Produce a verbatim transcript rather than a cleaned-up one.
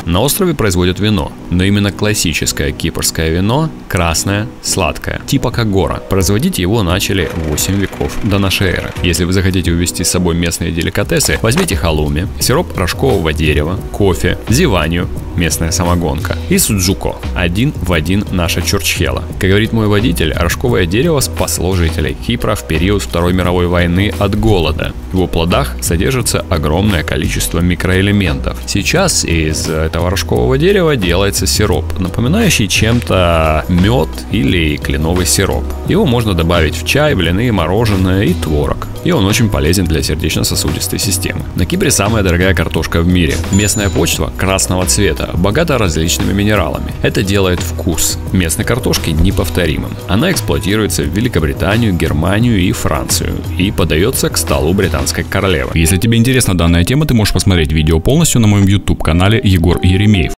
На острове производят вино, но именно классическое кипрское вино красное, сладкое, типа Кагора. Производить его начали восемь веков до нашей эры. Если вы захотите увезти с собой местные деликатесы, возьмите халуми, сироп рожкового дерева, кофе, зиванию, местная самогонка, и суджуко, один в один наша чурчхела. Как говорит мой водитель, рожковое дерево спасло жителей Кипра в период Второй мировой войны от голода. В его плодах содержится огромное количество микроэлементов. Сейчас из этого рожкового дерева делается сироп, напоминающий чем-то мед или кленовый сироп. Его можно добавить в чай, блины, мороженое и творог. И он очень полезен для сердечно-сосудистой системы. На Кипре самая дорогая картошка в мире. Местная почва красного цвета, богата различными минералами. Это делает вкус местной картошки неповторимым. Она эксплуатируется в Великобританию, Германию и Францию и подается к столу британской королевы. Если тебе интересна данная тема, ты можешь посмотреть видео полностью на моем YouTube канале Егор Еремеев.